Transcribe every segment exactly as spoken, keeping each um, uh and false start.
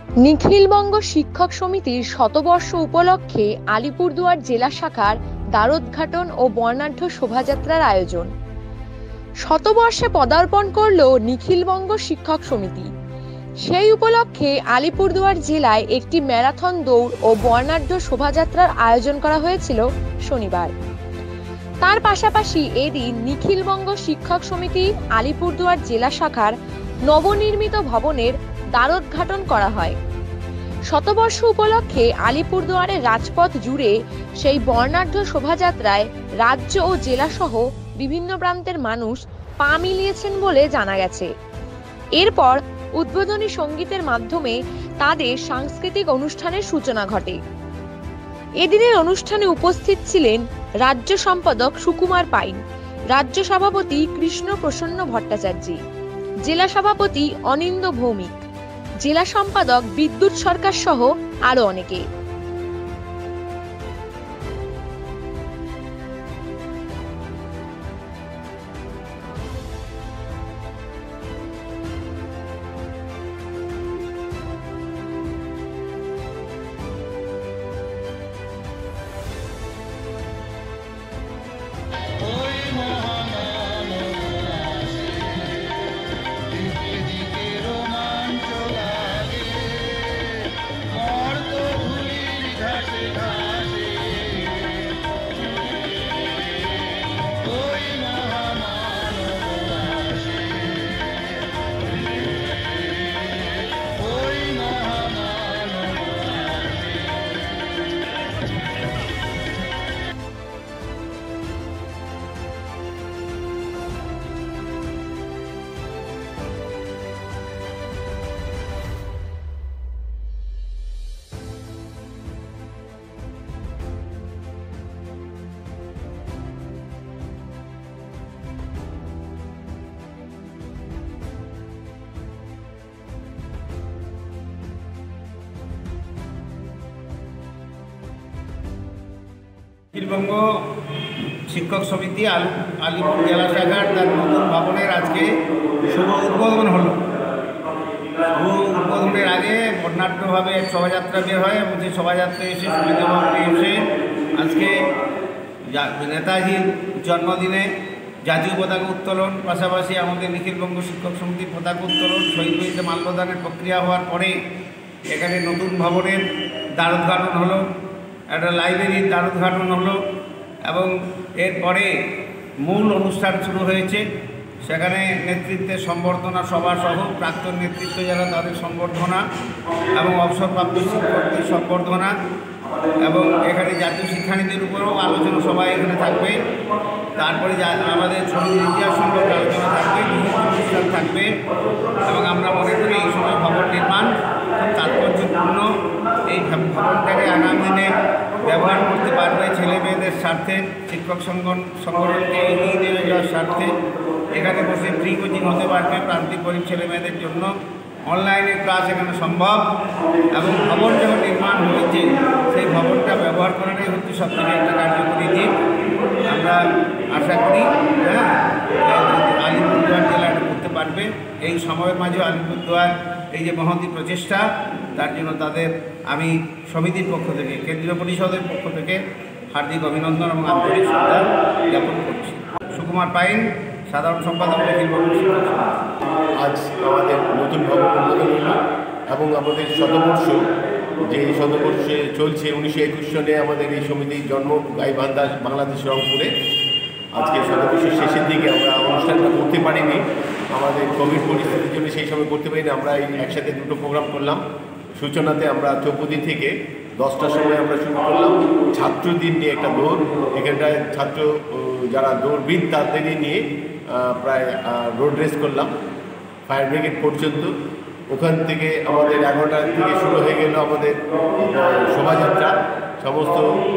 নিখিলবঙ্গ শিক্ষক সমিতির শতবর্ষ উপলক্ষে আলিপুরদুয়ার জেলা শাখার দ্বারোদ্ঘাটন ও বর্ণাঢ্য শোভাযাত্রার আয়োজন। শতবর্ষে পদার্পণ করল নিখিলবঙ্গ শিক্ষক সমিতি। সেই উপলক্ষে আলিপুরদুয়ার জেলায় একটি ম্যারাথন দৌড় ও বর্ণাঢ্য শোভাযাত্রার আয়োজন করা হয়েছিল শনিবার। তার পাশাপাশি এদিন নিখিলবঙ্গ শিক্ষক সমিতি আলিপুরদুয়ার জেলা শাখার নবনির্মিত ভবনের দ্বারোদ্ঘাটন করা হয়। শতবর্ষ উপলক্ষে আলিপুরদুয়ারের রাজপথ জুড়ে সেই বর্ণাঢ্য শোভাযাত্রায় রাজ্য ও জেলা সহ বিভিন্ন প্রান্তের মানুষ পা মিলিয়েছেন বলে জানা গেছে। এরপর উদ্বোধনী সঙ্গীতের মাধ্যমে তাদের সাংস্কৃতিক অনুষ্ঠানের সূচনা ঘটে। এদিনের অনুষ্ঠানে উপস্থিত ছিলেন রাজ্য সম্পাদক সুকুমার পাইন, রাজ্য সভাপতি কৃষ্ণ প্রসন্ন ভট্টাচার্য, জেলা সভাপতি অনিন্দ ভৌমিক, জেলা সম্পাদক বিদ্যুৎ সরকার সহ আরো অনেকে। নিখিলবঙ্গ শিক্ষক সমিতি আলিপুর জেলা শাখার তার নতুন ভবনের আজকে শুভ উদ্বোধন হলো। শুভ উদ্বোধনের আগে বর্ণাঢ্যভাবে শোভাযাত্রা বের হয় এবং সেই শোভাযাত্রা এসে সমিতি ভবনে এসে আজকে নেতাজির জন্মদিনে জাতীয় পতাকা উত্তোলন, পাশাপাশি আমাদের নিখিলবঙ্গ শিক্ষক সমিতির পতাকা উত্তোলন, শহীদ বীরদের মাল্যদানের প্রক্রিয়া হওয়ার পরে এখানে নতুন ভবনের দ্বারোদ্ঘাটন হলো, একটা লাইব্রেরির দ্বারোদ্ঘাটন হলো এবং এরপরে মূল অনুষ্ঠান শুরু হয়েছে। সেখানে নেতৃত্বের সম্বর্ধনা সভা সহ প্রাক্তন নেতৃত্ব যারা তাদের সম্বর্ধনা এবং অবসরপ্রাপ্ত শিক্ষকদের সম্বর্ধনা এবং এখানে জাতীয় শিক্ষানীতির উপরেও আলোচনা সভা এখানে থাকবে। তারপরে আমাদের সমিতির ইতিহাস সম্পর্কে আলোচনা থাকবে, বিভিন্ন অনুষ্ঠান থাকবে এবং আমরা মনে করি এই সময় ভবন নির্মাণ খুব তাৎপর্যপূর্ণ। এই ভবনটাকে আগামী দিনে ব্যবহার করতে পারবে ছেলে মেয়েদের স্বার্থে, শিক্ষক সংগঠনকে এগিয়ে নিয়ে যাওয়ার স্বার্থে। এখানে বসে ফ্রি কোচিং হতে পারবে প্রান্তিক গরিব ছেলে মেয়েদের জন্য, অনলাইনে ক্লাস এখানে সম্ভব এবং ভবন যখন নির্মাণ হয়েছে সেই ভবনটা ব্যবহার করাটাই হচ্ছে সবথেকে একটা কার্যকরী দিক। আমরা আশা করি হ্যাঁ আলিপুরদুয়ার জেলা করতে পারবে। এই সময়ের মাঝে আলিপুরদুয়ার এই যে মহতী প্রচেষ্টা, তার জন্য তাদের আমি সমিতির পক্ষ থেকে, কেন্দ্রীয় পরিষদের পক্ষ থেকে হার্দিক অভিনন্দন এবং আন্তরিক শ্রদ্ধা জ্ঞাপন করছি। সুকুমার পাইন, সাধারণ সম্পাদক, নিখিলবঙ্গ শিক্ষক সমিতি। আজ আমাদের নতুন ভবন উদ্বোধন হল এবং আমাদের শতবর্ষ, যে শতবর্ষে চলছে উনিশশো একুশ সনে আমাদের এই সমিতির জন্ম গাইবান্ধা, বাংলাদেশ, রংপুরে। আজকে শতবর্ষের শেষের দিকে আমরা অনুষ্ঠানটা করতে পারিনি, আমাদের কোভিড পরিস্থিতির জন্য সেই সময় করতে পারিনি। আমরা এই একসাথে দুটো প্রোগ্রাম করলাম। সূচনাতে আমরা চৌপতি থেকে দশটার সময় আমরা শুরু করলাম ছাত্রদের নিয়ে একটা দৌড়। এখানটায় ছাত্র যারা দৌড়বিদ তাদেরই নিয়ে প্রায় রোড রেস করলাম ফায়ার ব্রিগেড পর্যন্ত। ওখান থেকে আমাদের এগারোটা থেকে শুরু হয়ে গেল আমাদের শোভাযাত্রা। সমস্ত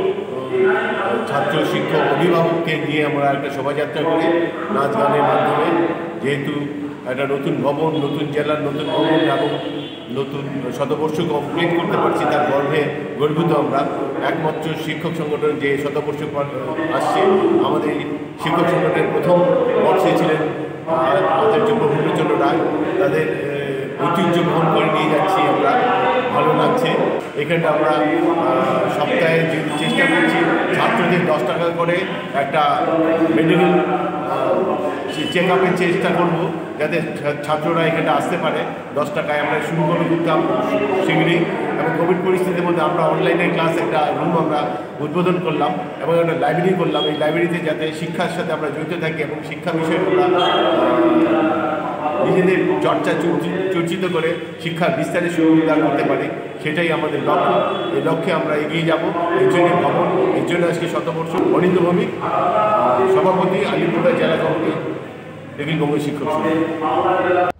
ছাত্র, শিক্ষক, অভিভাবককে নিয়ে আমরা একটা শোভাযাত্রা করি নাচ গানের মাধ্যমে। যেহেতু একটা নতুন ভবন, নতুন জেলার নতুন ভবন এবং নতুন শতবর্ষ কমপ্লিট করতে পারছি, তার গর্বে গর্বিত আমরা। একমাত্র শিক্ষক সংগঠন যে শতবর্ষ আসছে, আমাদের শিক্ষক সংগঠনের প্রথম বর্ষে ছিলেন আচার্য প্রফুল্লচন্দ্র রায়। তাদের ঐতিহ্য বহন করে নিয়ে যাচ্ছি আমরা। ভালো লাগছে। এখানে আমরা সপ্তাহে যে চেষ্টা করছি ছাত্রদের দশ টাকা করে একটা মেডিকেল চেক আপের চেষ্টা করব, যাতে ছাত্ররা এখানে আসতে পারে। দশ টাকায় আমরা শুরু করে করতাম শীঘ্রই, এবং কোভিড পরিস্থিতির মধ্যে আমরা অনলাইনে ক্লাস একটা রুম আমরা উদ্বোধন করলাম এবং একটা লাইব্রেরি করলাম। এই লাইব্রেরিতে যাতে শিক্ষার সাথে আমরা জড়িত থাকি এবং শিক্ষা বিষয়ে আমরা নিজেদের চর্চা চর্চিত করে শিক্ষার বিস্তারের সুবিধা করতে পারি, সেটাই আমাদের লক্ষ্য। এই লক্ষ্যে আমরা এগিয়ে যাব। এর জন্য ভবন, এর জন্য আজকে শতবর্ষ অনিন্দ ভৌমিক, সভাপতি, আলিপুরদুয়ার জেলা কমিটি, নিখিল বঙ্গ শিক্ষক সমিতি।